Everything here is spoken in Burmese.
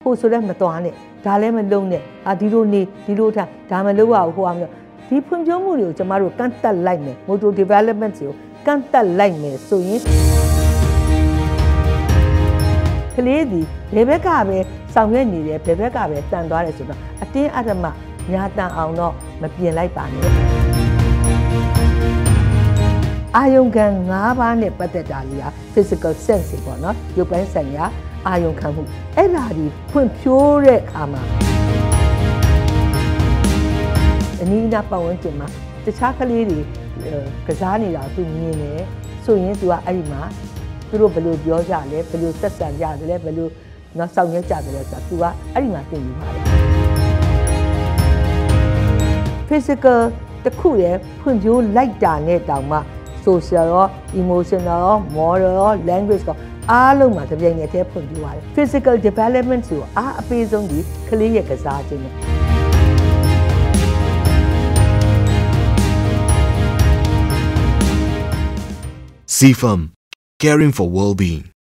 ဖို့ဆိုတဲ့မတော်နဲ့ဒါလည်းမလုံးနဲ့ဒီလိုနေဒီလိုထားဒါမလုပ်ရဘူးဟိုအောင်ဒီဖွံ့ဖြိုးမှုတွေကိုကျမတို့ကန့်တက်လိုက်မယ် motor development ကိုကန့်တက်လိုက်မယ်ဆိုရင်ကလေးဒီဘယ်ဘက်ကပဲဆောင်ရွက်နေတယ်ဘယ်ဘက်ကပဲတန်သွားတယ်ဆိုတော့အတင်းအဓမ္မညာတန်အောင်တော့မပြင်လိုက်ပါနဲ့အာယုံခံ၅ပါးနဲ့ပတ်သက်တာလေးက physical sense ပေါ့နော်ရုပ်ပိုင်းဆိုင်ရာအာယုံခံမှုအဲ့ဒါဒီဖွံ့ဖြိုးတဲ့အခါမှာအနည်းနာပတ်ဝန်းကျင်မှာတခြားကလေးတွေကစားနေတာသူမြင်တယ်ဆိုရင်သူကအဲ့ဒီမှာသူတို့ဘယ်လိုပြောကြလဲဘယ်လိုဆက်ဆံကြတယ်လဲဘယ်လိုနော်ဆောင်ရွက်ကြတယ်လဲဆိုတာသူကအဲ့ဒီမှာသင်ယူပါတယ် physical တခုရဲ့ဖွံ့ဖြိုးလိုက်တာနဲ့တောင်မှ social ရော emotional ရော moral ရော language ရောအားလုံးမှာတပြိုင်နက်တည်းဖွံ့ဖြိုးရတယ် physical development ဆိုအားအပေးဆုံးဒီကလေးရဲ့ကစားခြင်းနဲ့ CFM, caring for well-being.